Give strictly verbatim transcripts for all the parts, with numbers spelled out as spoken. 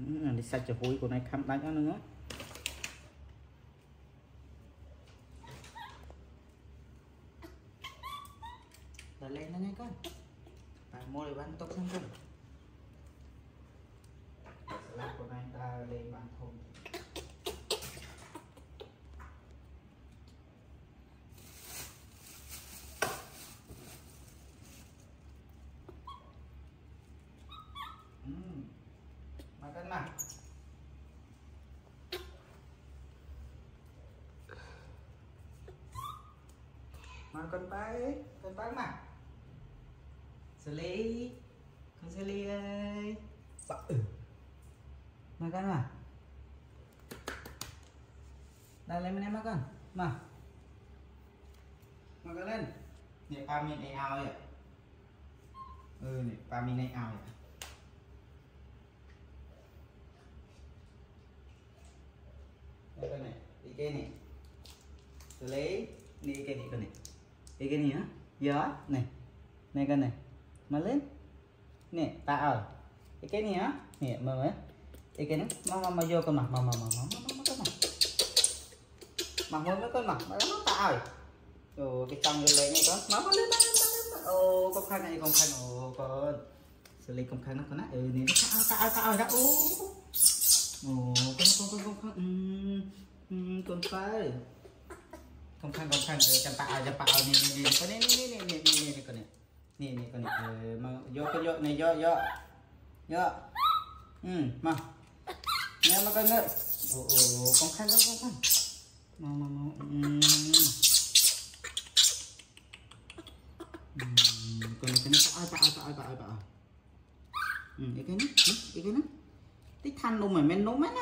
đi sạch cho hôi của này khăm đánh nó nữa là lên nó ngay con bạn mua để bán tốt hơn không salad của này ta lên bán thùng makan mah makan bay con bay mà xử lý con xử lý ơi ừ. makan mà đây lên em makan mà makan lên nè pa min này ao vậy ừ nè pa min này ao vậy đây con này đi cái này xử lý đi cái này con này đi cái này hả gió này này con này mà lên nè ta ở cái cái này á nè mà mới cái cái nó mà mà vô con mặt mà mà mà mà mà mà con mặt mà mới con mặt mà nó ta ở rồi cái trong cái lên này con mà mà lên lên ô con khăn này con khăn ô con xử lý con khăn nó con á ừ nè ta ta ta ở đó ô ồ con con con con con con phải con khăn con khăn ở chăm pa chăm pa này này này con này này này này này này con này này này con này mà vô cái vô này vô vô vô ừ mà nghe mà con nữa ồ ồ con khăn đó con khăn mà mà mà con này con này pa pa pa pa pa ừ cái này cái cái này tích than luôn mà men nôm á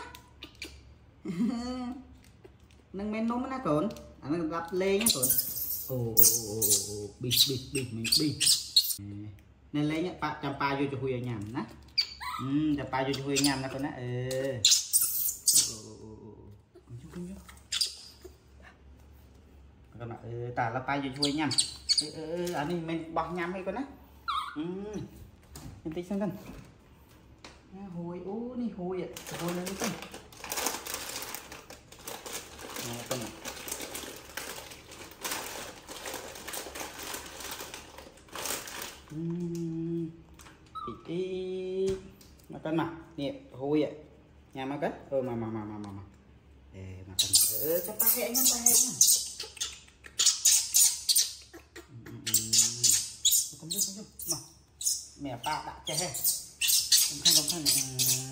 nâng men nôm á cồn anh đang gặp lê nhá cồn ồ bịt bịt bịt mình bịt nên lấy nhá pa chăm pa vô cho huy nhảm nè ừ chăm pa vô cho huy nhảm nè con á ừ con ạ ừ ta là pa vô cho huy nhảm ừ anh ấy mình bọc nhảm hay con á ừ em tích xem con hồi ú đi hồi ạ hồi lên con nè con này thì đi mà con mà nè hồi ạ nhà mà cất ờ mà mà mà mà mà mà để mà con ờ cho ta hẹn nhá ta hẹn nhá không biết không biết mà mẹ ta đã che không khăn không khăn này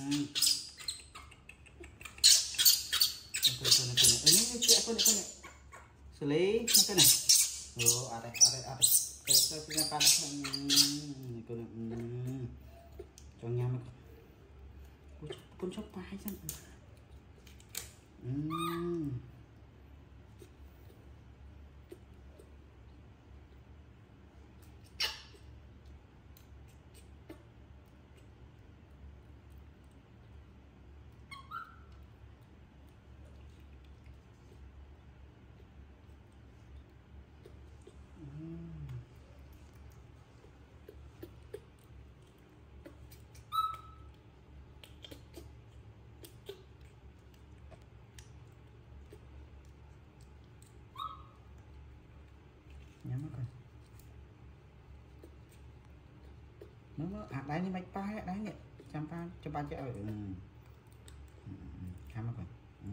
con này con này con này chị con này con này xử lý cái này rồi à đây à đây à đây cái cái cái pan con này cho nhau mà con chốc bài xem nhắm nó coi nó nó à đấy như bạch pa đấy nhỉ chăm pa cho ba chợ ừ chăm nó coi ừ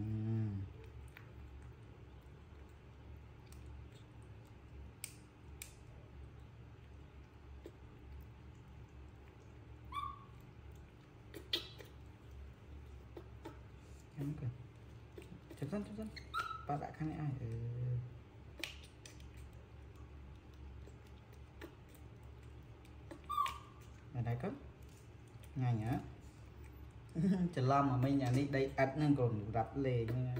chăm nó coi chấm dân chấm dân ba đại khăn này ai ừ ở đây có ngay nhá chờ lo mà mấy nhà đi đây ăn nên còn gặp lề nha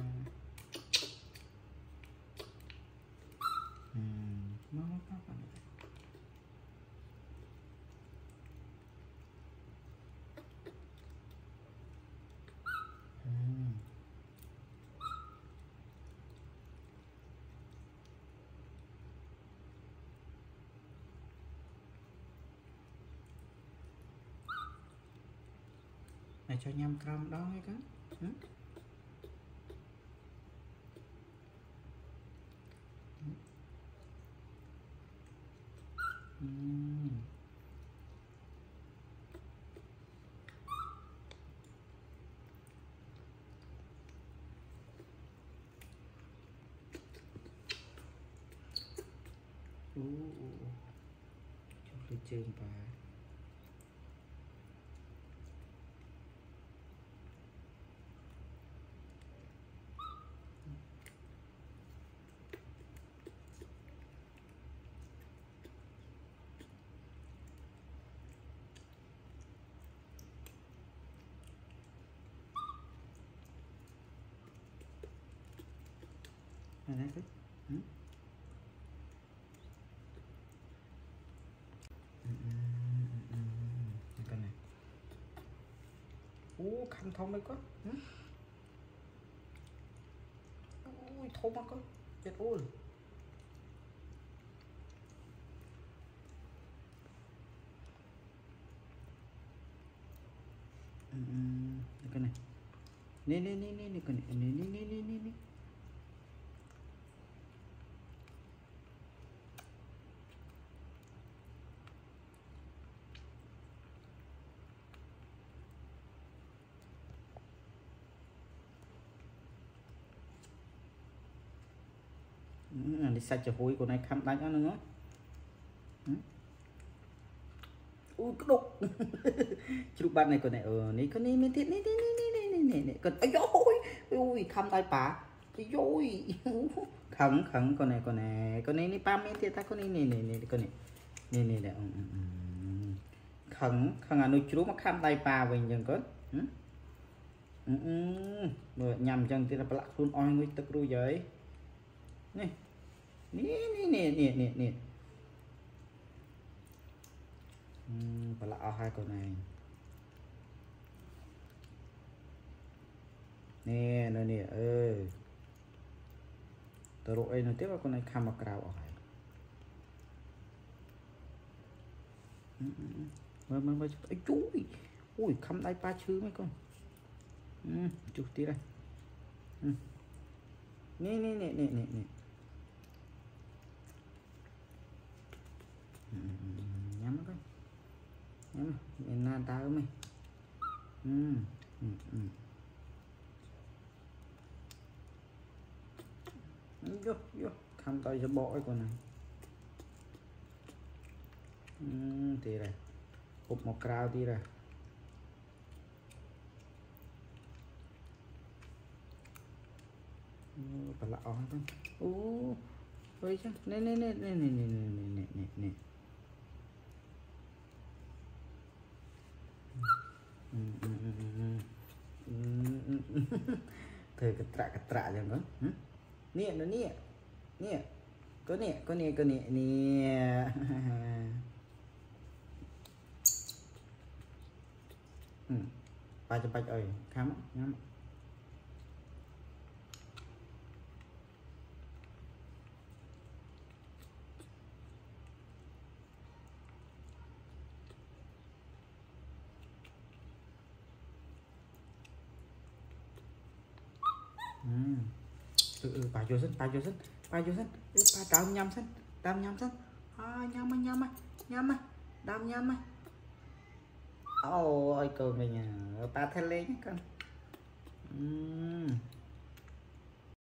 nó nó ai cho nhâm crom đó hay con ừ? Ừ. Ừ. Chụp lên trên và này đấy ừ. Ừ, ừ, ừ, ừ. Cái này ú khăn thông đấy có ừ. Ui thông mà có chết ui ừ, ừ. Cái này nè nè nè nè cái này nè nè nè nè nè đi sạch cho hôi của này khăm đánh nó nữa ui cái đục chụp bạn này con này ở này con này mới thiết này này này này này này con ấy ôi ui khăm tay bà ôi khẩn khẩn con này con này con này này ba mươi thiết ta con này này này này con này này này này khẩn khẩn à nuôi chú mà khăm tay bà về dần con rồi nhầm chân thì là bạc luôn oi người tức rồi vậy nè nè nè nè nè nè và là hai con này nè nè nè ơi từ rồi nó tiếp vào con này khăm mặc rào ở mà mà mà ấy chú ui khăm tay ba chữ mấy con chụp tí đây nè nè nè nè nè nè nhắm coi nhắm mình nan tao mày ừ ừ ừ vô vô khăm tay cho bỏ cái con này ừ thì này hụt một crowd đi ra và là on con ô ơi chứ nè nè nè nè nè nè nè nè nè thời cái trạ cái trạ chẳng có nè nó nè nè có nè có nè có nè nè ba cho bạch ơi khám nhắm ừ ừ bà vô sân bà vô sân bà vô sân bà đam nhâm sân đam nhâm sân à nhâm á nhâm á nhâm á đam nhâm á ôi cậu mình à bà thay lên con